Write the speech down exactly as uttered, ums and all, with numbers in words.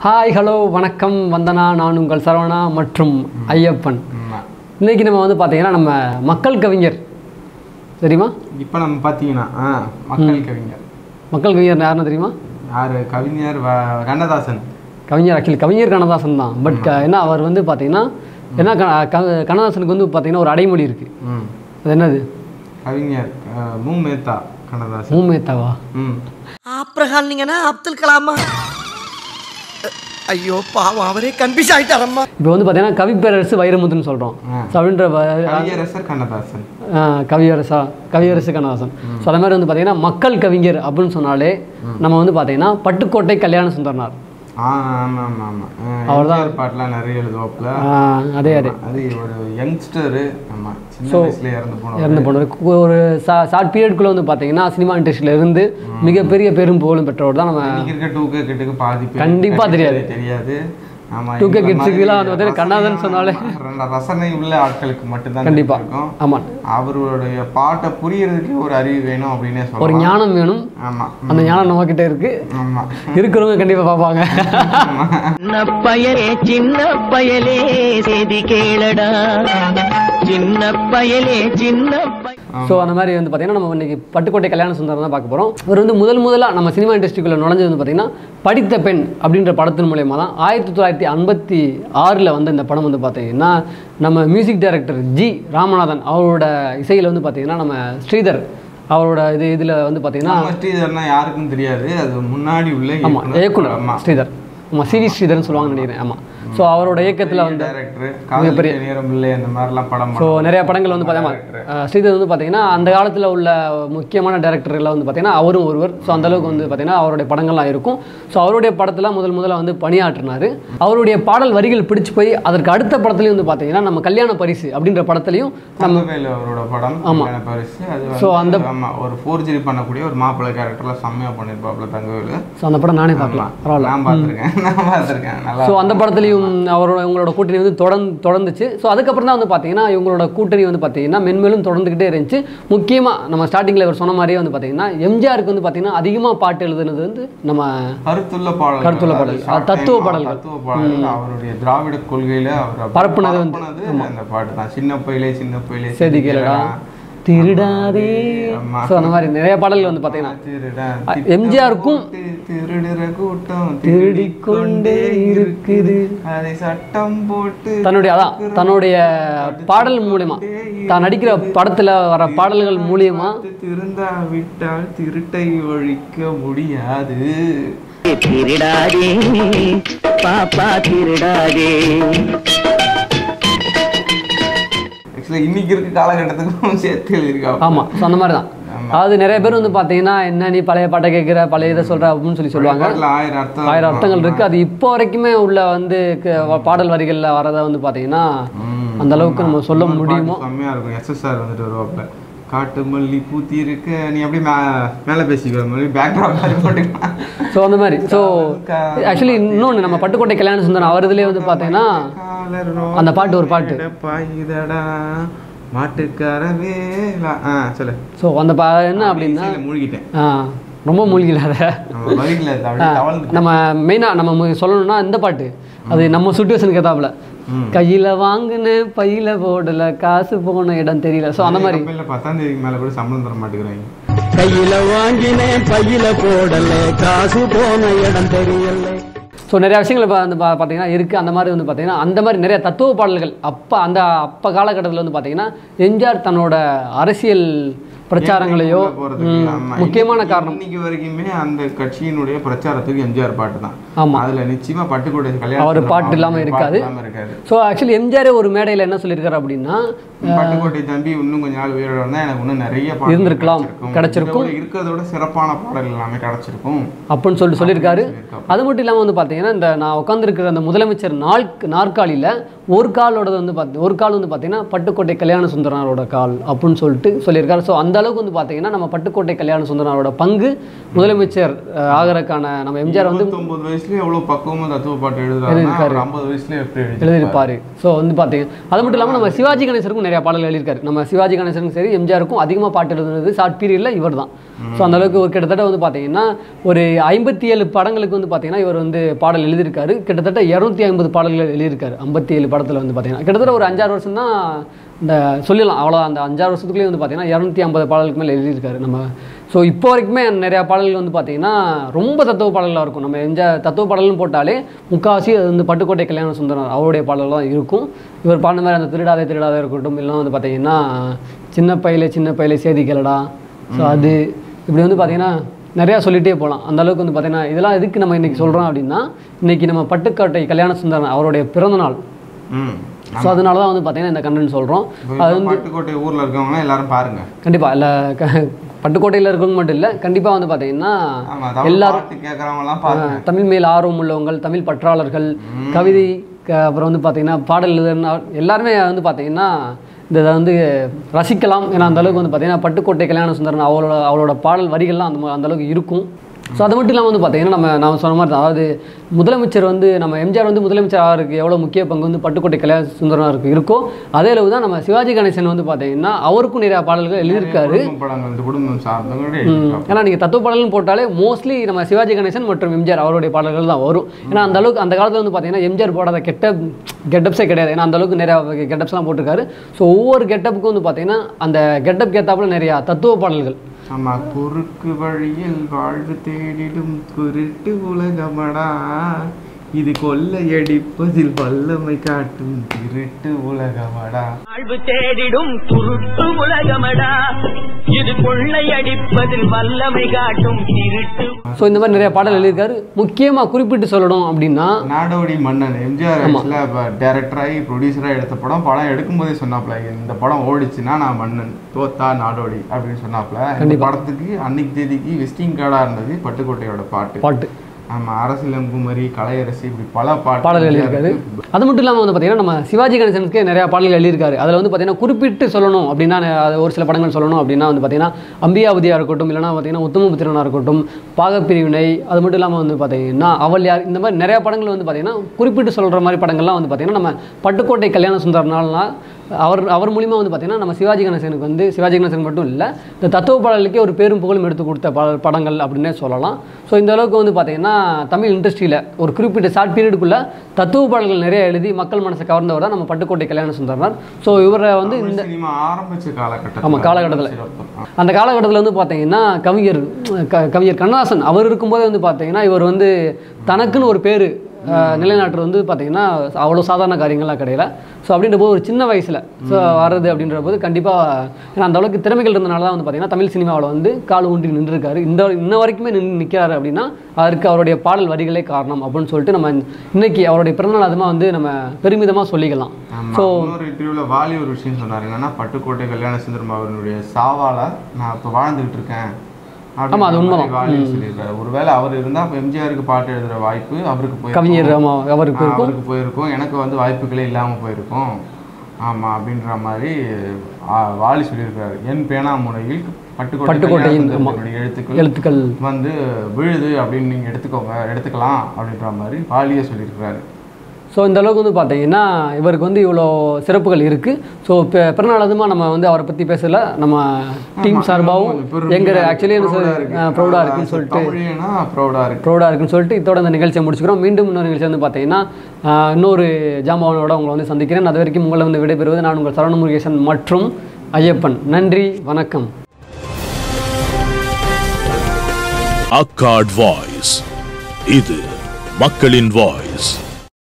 Hi hello வணக்கம் வந்தனா, நான் உங்கள் சரவணா மற்றும் ஐயப்பன். இன்றைக்கி நம்ம வந்து பார்த்தீங்கன்னா நம்ம மக்கள் கவிஞர் தெரியுமா? இப்போ நம்ம பார்த்தீங்கன்னா மக்கள் கவிஞர் மக்கள் கவிஞர் யாருன்னு தெரியுமா? யார்? கவிஞர் கண்ணதாசன். கவிஞர் ஆக்சுவலி கவிஞர் கண்ணதாசன் தான். பட் ஏன்னா அவர் வந்து பார்த்தீங்கன்னா ஏன்னா கண்ணதாசனுக்கு வந்து பார்த்தீங்கன்னா ஒரு அடைமொழி இருக்குது. அது என்னது? கவிஞர் மூமேத்தா கண்ணதாசன். மூமேத்தாவா? ம் ஆப்ரஹாம் நீங்கன்னா அப்துல் கலாமா? ஐயோ பாவம், அவரே கன்ஃபியூஸ் ஆகிட்டாரம்மா. இப்போ வந்து பார்த்தீங்கன்னா கவிப்பேரரசு வைரமுத்துன்னு சொல்கிறோம். ஸோ அப்படின்ற கவியரசர் கண்ணதாசன். கவியரசா கவியரசு கண்ணதாசன். ஸோ அந்த மாதிரி வந்து பார்த்தீங்கன்னா மக்கள் கவிஞர் அப்படின்னு சொன்னாலே நம்ம வந்து பார்த்தீங்கன்னா பட்டுக்கோட்டை கல்யாணசுந்தரனார். அவர் தான் பாட்டெலாம் நிறைய எழுதுவாப்புல. அதே அதே அது ஒரு யங்ஸ்டரு. ஆமாம், சின்ன வயசுல இறந்து போனோம் இறந்து போனவர் ஒரு ஷார்ட் பீரியட்குள்ளே வந்து பார்த்தீங்கன்னா சினிமா இண்டஸ்ட்ரியில் இருந்து மிகப்பெரிய பெரும் புகழும் பெற்றவர் தான். நம்ம கிரிக்கெட் டூ கே கிட்டுக்கு பாதி கண்டிப்பாக தெரியாது தெரியாது டூ கே கிட்ஸுக்குலாம் வந்து பார்த்தீங்கன்னா கண்ணதாசன் சொன்னாலே ரசனை உள்ள ஆட்களுக்கு மட்டும்தான் கண்டிப்பாக இருக்கும். ஆமாம், அவருடைய பாட்டை புரியறதுக்கு ஒரு அறிவு வேணும் அப்படின்னு சொல்லலாம், ஒரு ஞானம் வேணும். ஆமாம், அந்த ஞானம் நம்ம கிட்ட இருக்கு. ஆமாம், இருக்கிறவங்க கண்டிப்பாக பார்ப்பாங்க. சின்ன பயலே சின்ன பயலே செய்தி கேளடா, சின்ன பயலே சின்ன. ஸோ அந்த மாதிரி வந்து பார்த்தீங்கன்னா நம்ம இன்னைக்கு பட்டுக்கோட்டை கல்யாணசுந்தரம் தான் பார்க்க போகிறோம். இவர் வந்து முதல் முதலாக நம்ம சினிமா இண்டஸ்ட்ரிக்குள்ளே நுழைஞ்சது வந்து பார்த்தீங்கன்னா படித்த பெண் அப்படின்ற படத்தின் மூலயமா தான். ஆயிரத்தி தொள்ளாயிரத்தி ஐம்பத்தி ஆறில் வந்து இந்த படம் வந்து பார்த்தீங்கன்னா நம்ம மியூசிக் டைரக்டர் ஜி ராமநாதன் அவரோட இசையில் வந்து பார்த்தீங்கன்னா நம்ம ஸ்ரீதர் அவரோட இது இதில் வந்து பார்த்தீங்கன்னா ஸ்ரீதர்னா யாருக்கும் தெரியாது, அது முன்னாடி உள்ள ஆமாம் இயக்குனர் ஸ்ரீதர். ஆமாம், சிவி ஸ்ரீதர்னு சொல்லுவாங்கன்னு நினைக்கிறேன். ஆமாம், ஸோ அவரோட இயக்கத்தில் வந்து மிகப்பெரிய அந்த மாதிரிலாம் படம். ஸோ நிறைய படங்கள் வந்து பார்த்தீங்கன்னா ஸ்ரீதர் வந்து பார்த்தீங்கன்னா அந்த காலத்தில் உள்ள முக்கியமான டேரக்டர்களில் வந்து பார்த்தீங்கன்னா அவரும் ஒருவர். ஸோ அந்தளவுக்கு வந்து பார்த்தீங்கன்னா அவருடைய படங்கள்லாம் இருக்கும். ஸோ அவருடைய படத்தில் முதல் முதல்ல வந்து பணியாற்றினார். அவருடைய பாடல் வரிகள் பிடிச்சி போய் அதற்கு அடுத்த படத்துலையும் வந்து பார்த்தீங்கன்னா நம்ம கல்யாண பரிசு அப்படின்ற படத்துலையும் நம்ம அவரோட படம். ஆமாம், பரிசு. ஸோ அந்த ஒரு ஃபோர்ஜரி பண்ணக்கூடிய ஒரு மாப்பிள்ளை கேரக்டர்லாம் செம்மையாக பண்ணியிருப்பாப்புல தங்கவேலு. ஸோ அந்த படம் நானே பார்க்கலாம், பரவாயில்ல, நான் பார்த்துருக்கேன் நான் பார்த்துருக்கேன் நல்லா. ஸோ அந்த படத்துலையும் அவரோட இவங்களோட கூட்டணி வந்து தொடர்ந்து தொடர்ந்துச்சு. ஸோ அதுக்கப்புறம் தான் வந்து பார்த்தீங்கன்னா இவங்களோட கூட்டணி வந்து பார்த்தீங்கன்னா மென்மேலும் தொடர்ந்துக்கிட்டே இருந்துச்சு. முக்கியமாக நம்ம ஸ்டார்டிங்கில் இவர் சொன்ன மாதிரியே வந்து பார்த்தீங்கன்னா எம்ஜிஆருக்கு வந்து பார்த்தீங்கன்னா அதிகமாக பாட்டு எழுதுனது வந்து நம்ம கருத்துள்ள பாடல் கருத்துள்ள பாடல் தத்துவ பாடல் தத்துவ பாடல் அவருடைய திராவிட கொள்கையில அவர் பரப்புனது வந்து அந்த பாட்டு தான். சின்ன பையிலே சின்ன பையிலே சேதி கேளடா திருடாதே. ஸோ அந்த மாதிரி நிறைய பாடல்கள் வந்து பார்த்தீங்கன்னா எம்ஜிஆருக்கும் திருடுற கூட்டம் திருடிக்கொண்டே இருக்குது அதை சட்டம் போட்டு தன்னுடைய அதான் தன்னுடைய பாடல் மூலியமா தான் நடிக்கிற படத்தில் வர பாடல்கள் மூலியமா திருந்தா விட்டால் திருட்டை ஒழிக்க முடியாது. திருடாதே பாப்பா திருடாதே. இன்னைக்கு இருக்க காலகட்டத்துக்கும் சேர்த்து எழுதியிருக்கா. ஆமாம், ஸோ அந்த மாதிரி தான். அதாவது நிறைய பேர் வந்து பார்த்தீங்கன்னா என்ன நீ பழைய பாட்டை கேட்குற பழைய இதை சொல்கிற அப்படின்னு சொல்லி சொல்லுவாங்க. ஆயிரம் அர்த்தம் ஆயிரம் அர்த்தங்கள் இருக்குது. அது இப்போ வரைக்குமே உள்ள வந்து பாடல் வரிகளில் வரதை வந்து பார்த்தீங்கன்னா அந்த அளவுக்கு நம்ம சொல்ல முடியுமோ செம்மையாக இருக்கும். எஸ்எஸ்ஆர் வந்துட்டு வருவாப்பில் காட்டு மல்லி பூத்தி இருக்க நீ அப்படியே மே மேலே பேசிக்கிற மாதிரி பேக்ரவுண்ட் மாதிரி போட்டுக்கலாம். ஸோ அந்த மாதிரி. ஸோ ஆக்சுவலி இன்னொன்று நம்ம பட்டுக்கோட்டை கல்யாணசுந்தரம் அவர் இதுலேயே வந்து பார்த்தீங்கன்னா அந்த பாட்டு ஒரு பாட்டு பாயுதடா மாட்டுக்காரவே சொல்லு. ஸோ அந்த பா என்ன அப்படின்னா மூழ்கிட்டேன், ரொம்ப மூழ்கில அதை நம்ம மெயினாக நம்ம சொல்லணும்னா இந்த பாட்டு அது நம்ம சுச்சுவேஷனுக்கு ஏதாப்புல கையில வாங்கின பையில போடல காசு போன இடம் தெரியல. ஸோ அந்த மாதிரி பத்தாம் தேதிக்கு மேல கூட சம்பளம் தர மாட்டேங்கிறாங்க. கையில வாங்கின பையில போடல காசு போன இடம் தெரியல. ஸோ நிறைய விஷயங்கள் வந்து பார்த்தீங்கன்னா இருக்குது. அந்த மாதிரி வந்து பார்த்தீங்கன்னா அந்த மாதிரி நிறைய தத்துவ பாடல்கள் அப்போ அந்த அப்போ காலகட்டத்தில் வந்து பார்த்தீங்கன்னா எம்ஜிஆர் தன்னோட அரசியல் பிரச்சாரங்களையோ முக்கியமான காரணம் இன்னைக்கு வரைக்குமே அந்த கட்சியினுடைய பிரச்சாரத்துக்கு எம்ஜிஆர் பாட்டு தான். ஆமாம், அதில் நிச்சயமாக பட்டுக்கோட்டை கல்யாணம் அவர் பாட்டு இல்லாமல் இருக்காது. ஸோ ஆக்சுவலி எம்ஜிஆர் ஒரு மேடையில் என்ன சொல்லியிருக்காரு அப்படின்னா பட்டுக்கோட்டை தம்பி இன்னும் கொஞ்சம் நாள் உயிரோட இருந்தால் எனக்கு இன்னும் நிறைய பாடல் இருந்திருக்கலாம், கிடைச்சிருக்கும், இருக்கிறதோட சிறப்பான பாடல் எல்லாமே கிடைச்சிருக்கும் அப்படின்னு சொல்லிட்டு சொல்லியிருக்காரு. அது மட்டும் இல்லாமல் வந்து பார்த்தீங்கன்னா இந்த நான் உட்காந்துருக்கிற அந்த முதலமைச்சர் நாள் நாற்காலியில் ஒரு காலோட வந்து பார்த்து ஒரு கால் வந்து பார்த்தீங்கன்னா பட்டுக்கோட்டை கல்யாணசுந்தரனோட கால் அப்படின்னு சொல்லிட்டு சொல்லியிருக்காரு. ஸோ அந்த அந்த அளவுக்கு வந்து பார்த்தீங்கன்னா நம்ம பட்டுக்கோட்டை கல்யாணசுந்தரனோட பங்கு முதலமைச்சர் ஆகிறதுக்கான நம்ம எம்ஜிஆர் வந்து ஒன்பது வயசுலேயே எவ்வளோ பக்குவமாக தத்துவ பாட்டு எழுதுறாரு, ஐம்பது வயசுலேயே எப்படி எழுதியிருப்பாரு. ஸோ வந்து பார்த்தீங்க அது மட்டும் இல்லாமல் நம்ம சிவாஜி கணேசருக்கும் நிறைய பாடல்கள் எழுதியிருக்காரு. நம்ம சிவாஜி கணேசனுக்கும் சரி எம்ஜிஆருக்கும் அதிகமாக பாட்டு எழுதுனது ஷார்ட் பீரியடில் இவர் தான். ஸோ அந்த அளவுக்கு ஒரு கிட்டத்தட்ட வந்து பார்த்தீங்கன்னா ஒரு ஐம்பத்தி ஏழு படங்களுக்கு வந்து பார்த்தீங்கன்னா இவர் வந்து பாடல் எழுதியிருக்காரு. கிட்டத்தட்ட இரநூத்தி ஐம்பது பாடல்கள் எழுதியிருக்காரு ஐம்பத்தி ஏழு படத்தில் வந்து பார்த்தீங்கன்னா. கிட்டத்தட்ட ஒரு அஞ்சாறு வருஷம் தான் இந்த சொல்லலாம், அவ்வளோ அந்த அஞ்சாறு வருஷத்துக்குள்ளேயே வந்து பார்த்தீங்கன்னா இரநூத்தி ஐம்பது பாடலுக்கு மேலே எழுதியிருக்காரு நம்ம. ஸோ இப்போ வரைக்குமே நிறையா பாடல்கள் வந்து பார்த்தீங்கன்னா ரொம்ப தத்துவ பாடல்களாக இருக்கும். நம்ம எம்ஜிஆர் தத்துவ பாடல்னு போட்டாலே முக்கால்வாசி அது வந்து பட்டுக்கோட்டை கல்யாணசுந்தரம் அவருடைய பாடல்கள் தான் இருக்கும். இவர் பாடின மாதிரி அந்த திருடாதே திருடாதே இருக்கட்டும், இல்லைனா வந்து பார்த்தீங்கன்னா சின்ன பையிலே சின்ன பையிலே சேதி கேளடா, ஸோ அது இப்படி வந்து பார்த்தீங்கன்னா நிறையா சொல்லிகிட்டே போகலாம். அந்த அளவுக்கு வந்து பார்த்தீங்கன்னா இதெல்லாம் எதுக்கு நம்ம இன்றைக்கி சொல்கிறோம் அப்படின்னா, இன்றைக்கி நம்ம பட்டுக்கோட்டை கல்யாணசுந்தரம் அவருடைய பிறந்தநாள். ஸோ அதனால தான் வந்து பார்த்தீங்கன்னா இந்த கண்டென்ட் சொல்கிறோம். அது வந்து பட்டுக்கோட்டை ஊரில் இருக்கவங்களாம் எல்லாரும் பாருங்கள் கண்டிப்பாக. இல்லை பட்டுக்கோட்டையில் இருக்கவங்க மட்டும் இல்லை, கண்டிப்பாக வந்து பார்த்தீங்கன்னா எல்லாரும் கேட்குறவங்களாம் தமிழ் மேல் ஆர்வம் உள்ளவங்கள், தமிழ் பற்றாளர்கள், கவிதை, அப்புறம் வந்து பார்த்தீங்கன்னா பாடல் எழுதுனா எல்லாருமே வந்து பார்த்தீங்கன்னா இந்த இதை வந்து ரசிக்கலாம். ஏன்னா அந்த அளவுக்கு வந்து பார்த்தீங்கன்னா பட்டுக்கோட்டை கல்யாணசுந்தரன் அவளோட அவளோட பாடல் வரிகள்லாம் அந்த அந்த அளவுக்கு இருக்கும். ஸோ அது மட்டும் இல்லாமல் வந்து பார்த்தீங்கன்னா நம்ம நான் சொன்ன மாதிரி தான், அதாவது முதலமைச்சர் வந்து நம்ம எம்ஜிஆர் வந்து முதலமைச்சர் ஆகிறதுக்கு எவ்வளோ முக்கிய பங்கு வந்து பட்டுக்கோட்டை கல்யாணசுந்தரனாருக்கு இருக்கோ அதே அளவு தான் நம்ம சிவாஜி கணேசன் வந்து பார்த்தீங்கன்னா அவருக்கும் நிறையா பாடல்கள் எழுதியிருக்காரு. ஏன்னா நீங்கள் தத்துவ பாடல்னு போட்டாலே மோஸ்ட்லி நம்ம சிவாஜி கணேசன் மற்றும் எம்ஜிஆர் அவருடைய பாடல்கள் தான் வரும். ஏன்னா அந்த அளவுக்கு அந்த காலத்தில் வந்து பார்த்தீங்கன்னா எம்ஜிஆர் போடாத கெட்ட கெட்டப்ஸே கிடையாது. ஏன்னா அந்த அளவுக்கு நிறையா கெட்டப்ஸ்லாம் போட்டிருக்காரு. ஸோ ஒவ்வொரு கெட்டப்புக்கும் வந்து பார்த்தீங்கன்னா அந்த கெட்டப் ஏற்றாப்புல நிறையா தத்துவ பாடல்கள். ஆமா, குறுக்கு வழியில் வாழ்வு தேடிடும் குருட்டு உலகமடா, இது கொள்ளையடிப்பதில் வல்லமை காட்டும் திருட்டு உலகமடா, வாழ்வு தேடிடும் குருட்டு உலகமடா, இது கொள்ளையடிப்பதில் வல்லமை காட்டும் திருட்டு. ஸோ இந்த மாதிரி நிறைய பாடல் எழுதியிருக்காரு. முக்கியமாக குறிப்பிட்டு சொல்லணும் அப்படின்னா நாடோடி மன்னன் எம்ஜிஆர் டைரக்டராகி ப்ரொடியூசராக எடுத்த படம் படம் எடுக்கும்போதே சொன்னாப்ல, இந்த படம் ஓடிச்சுன்னா நான் மன்னன், தோத்தா நாடோடி அப்படின்னு சொன்னாப்ல. இந்த படத்துக்கு அன்னைக்கு தேதிக்கு விசிட்டிங் கார்டாக இருந்தது பட்டுக்கோட்டையோட பாட்டு பாட்டு ஆமாம், அரசியலம் குமரி, கலையரசி, இப்படி பல பாட்டு பாடல்கள் எழுதியிருக்காரு. அது மட்டும் இல்லாமல் வந்து பார்த்தீங்கன்னா நம்ம சிவாஜி கணேசனுக்கு நிறையா பாடல்கள் எழுதியிருக்காரு. அதில் வந்து பார்த்தீங்கன்னா குறிப்பிட்டு சொல்லணும் அப்படின்னா ஒரு சில படங்கள் சொல்லணும் அப்படின்னா வந்து பார்த்தீங்கன்னா அம்பியாவதியாக இருக்கட்டும், இல்லைனா பார்த்தீங்கன்னா உத்தமபுத்திரனாக இருக்கட்டும், பாகப்பிரிவினை, அது மட்டும் இல்லாமல் வந்து பார்த்தீங்கன்னா அவள் யார், இந்த மாதிரி நிறையா படங்கள் வந்து பார்த்தீங்கன்னா குறிப்பிட்டு சொல்கிற மாதிரி படங்கள்லாம் வந்து பார்த்தீங்கன்னா நம்ம பட்டுக்கோட்டை கல்யாணசுந்தரனால்னா அவர் அவர் மூலிமா வந்து பார்த்தீங்கன்னா நம்ம சிவாஜி கணேசனுக்கு வந்து சிவாஜி கணேசன் மட்டும் இல்லை, இந்த தத்துவ பாடலுக்கே ஒரு பேரும் புகழும் எடுத்து கொடுத்த பட படங்கள் அப்படின்னே சொல்லலாம். ஸோ இந்த அளவுக்கு வந்து பார்த்தீங்கன்னா தமிழ் இண்டஸ்ட்ரியில் ஒரு குறிப்பிட்ட ஷார்ட் பீரியடுக்குள்ளே தத்துவ பாடல்கள் நிறைய எழுதி மக்கள் மனசை கவர்ந்தவர் தான் நம்ம பட்டுக்கோட்டை கல்யாணசுந்தரனார். ஸோ இவரை வந்து இந்த ஆரம்பிச்ச காலகட்டம் ஆமாம் காலகட்டத்தில் அந்த காலகட்டத்தில் வந்து பார்த்தீங்கன்னா கவிஞர் கவிஞர் கண்ணதாசன் அவர் இருக்கும்போதே வந்து பார்த்தீங்கன்னா இவர் வந்து தனக்குன்னு ஒரு பேர் நிலைநாட்டுறது வந்து பார்த்தீங்கன்னா அவ்வளோ சாதாரண காரியங்கள்லாம் கிடையாது. ஸோ அப்படின்ற போது ஒரு சின்ன வயசில் ஸோ வர்றது அப்படின்ற போது கண்டிப்பாக ஏன்னா அந்த அளவுக்கு திறமைகள் இருந்தனால தான் வந்து பார்த்தீங்கன்னா தமிழ் சினிமாவில் வந்து கால் ஊன்றி நின்றுருக்காரு. இந்த இன்ன வரைக்குமே நின்று நிற்கிறாரு அப்படின்னா அதற்கு அவருடைய பாடல் வரிகளே காரணம் அப்படின்னு சொல்லிட்டு நம்ம இன்னைக்கு அவருடைய பிறந்தநாள் அதுமாக வந்து நம்ம பெருமிதமாக சொல்லிக்கலாம். ஸோ ஒரு இன்டர்வியூவில் வாலி ஒரு விஷயம் சொன்னார், என்னன்னா பட்டுக்கோட்டை கல்யாணசுந்தரம் அவருடைய சாவால நான் இப்போ வாழ்ந்துகிட்டு இருக்கேன். ஆமாம், அது உண்மைதான். ஒருவேளை அவர் இருந்தால் எம்ஜிஆருக்கு பாட்டு எழுதுகிற வாய்ப்பு அவருக்கு போய் கவிஞர் அவருக்கு அவருக்கு போயிருக்கும், எனக்கு வந்து வாய்ப்புகளே இல்லாமல் போயிருக்கும். ஆமாம் அப்படின்ற மாதிரி வாலி சொல்லியிருக்காரு. என் பேனா முனையில் பட்டுக்கோட்டையின் எழுத்துக்கள் எழுத்துக்கள் வந்து விழுது அப்படின்னு நீங்கள் எடுத்துக்கோங்க எடுத்துக்கலாம் அப்படின்ற மாதிரி வாலியே சொல்லியிருக்கிறாரு. ஸோ இந்த அளவுக்கு வந்து பார்த்தீங்கன்னா இவருக்கு வந்து இவ்வளோ சிறப்புகள் இருக்குது. ஸோ இப்போ பிறநாள் அதுமா நம்ம வந்து அவரை பற்றி பேசல, நம்ம டீம் சார்பாகவும் எங்கள் ஆக்சுவலி ப்ரௌடாக இருக்குன்னு சொல்லிட்டு ப்ரௌடாக இருக்கு ப்ரௌடாக இருக்குன்னு சொல்லிட்டு இதோட இந்த நிகழ்ச்சியை முடிச்சுக்கிறோம். மீண்டும் இன்னொரு நிகழ்ச்சி வந்து பார்த்தீங்கன்னா இன்னொரு ஜாம்பவானோட உங்களை வந்து சந்திக்கிறேன். அது வரைக்கும் உங்களை வந்து விடைபெறுவது நான் உங்கள் சரவண முருகேசன் மற்றும் ஐயப்பன். நன்றி, வணக்கம். அக்காட் வாய்ஸ், இது மக்களின் வாய்ஸ்.